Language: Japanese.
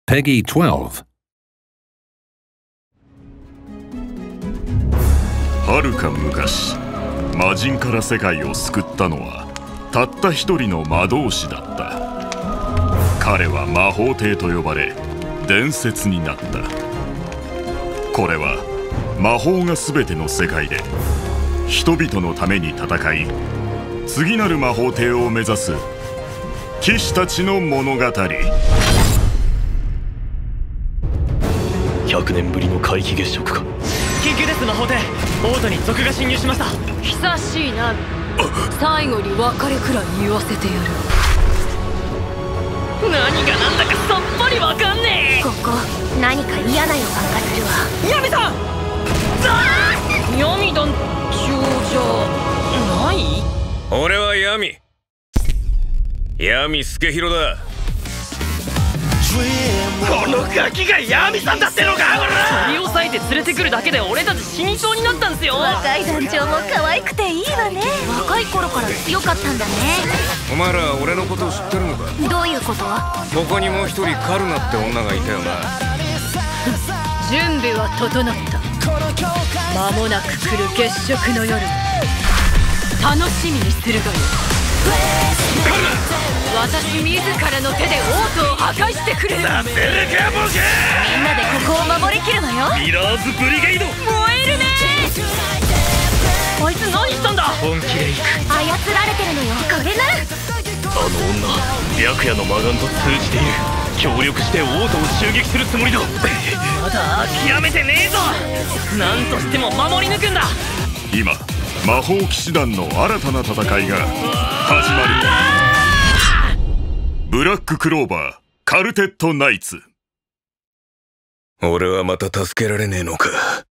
Peggy 12. はるか昔、魔人から世界を救ったのはたった一人の魔導士だった。彼は魔法帝と呼ばれ伝説になった。これは魔法が全ての世界で人々のために戦い、次なる魔法帝を目指す騎士たちの物語。 100年ぶりの皆既月食か。 緊急です。魔法帝オートに賊が侵入しました。 久しいな。最後に別れくらい言わせてやる。 何がなんだかさっぱりわかんねえ。 ここ何か嫌な予感がするわ。 ヤミさん、ヤミ団長じゃない？ 俺はヤミ助弘だ。 このガキがヤミさんだってのか。取り押さえて連れてくるだけで俺たち死にそうになったんすよ。 若い団長も可愛くていいわね。若い頃から強かったんだね。 お前ら俺のこと知ってるのか。 どういうこと？ ここにもう一人カルナって女がいたよな。 準備は整った。間もなく来る月食の夜、楽しみにするがよ。私自らの手でオートを破壊してくれる。 なってるかボケ。 みんなでここを守りきるのよ。 ミラーズブリゲイド燃えるね。あいつ何したんだ。本気でいく。 操られてるのよ。これなら。 あの女、白夜の魔眼と通じている。協力してオートを襲撃するつもりだ。 まだ諦めてねえぞ。何としても守り抜くんだ。 今魔法騎士団の新たな戦いが始まる。ブラッククローバーカルテットナイツ。 俺はまた助けられねえのか。